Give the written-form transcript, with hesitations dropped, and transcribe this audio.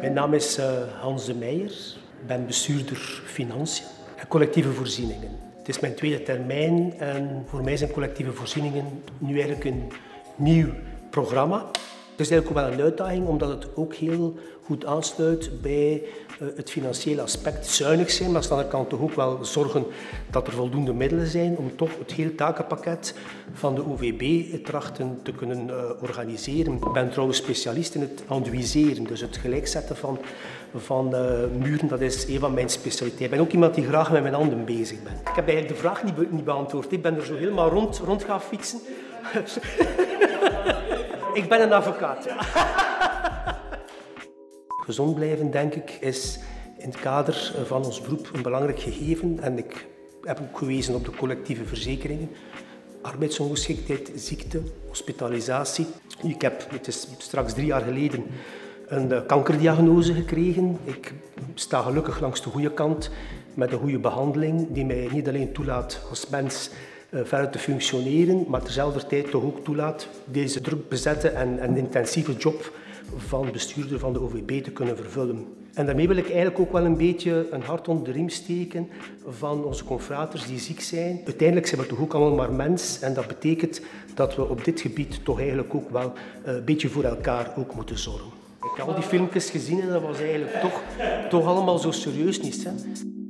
Mijn naam is Hans de Meijer. Ik ben bestuurder financiën en collectieve voorzieningen. Het is mijn tweede termijn en voor mij zijn collectieve voorzieningen nu eigenlijk een nieuw programma. Het is eigenlijk ook wel een uitdaging omdat het ook heel goed aansluit bij het financiële aspect. Zuinig zijn, maar aan de andere kant toch ook wel zorgen dat er voldoende middelen zijn om toch het hele takenpakket van de OVB trachten te kunnen organiseren. Ik ben trouwens specialist in het anduiseren, dus het gelijkzetten van muren, dat is een van mijn specialiteiten. Ik ben ook iemand die graag met mijn handen bezig bent. Ik heb eigenlijk de vraag niet beantwoord. Ik ben er zo helemaal rond gaan fietsen. Ik ben een advocaat. Ja. Gezond blijven, denk ik, is in het kader van ons beroep een belangrijk gegeven. En ik heb ook gewezen op de collectieve verzekeringen. Arbeidsongeschiktheid, ziekte, hospitalisatie. Ik heb, het is straks 3 jaar geleden, een kankerdiagnose gekregen. Ik sta gelukkig langs de goede kant met een goede behandeling die mij niet alleen toelaat als mens verder te functioneren, maar terzelfde tijd toch ook toelaat deze druk bezette en intensieve job van bestuurder van de OVB te kunnen vervullen. En daarmee wil ik eigenlijk ook wel een beetje een hart onder de riem steken van onze confraters die ziek zijn. Uiteindelijk zijn we toch ook allemaal maar mens en dat betekent dat we op dit gebied toch eigenlijk ook wel een beetje voor elkaar ook moeten zorgen. Ik heb al die filmpjes gezien en dat was eigenlijk toch allemaal zo serieus niet. Hè?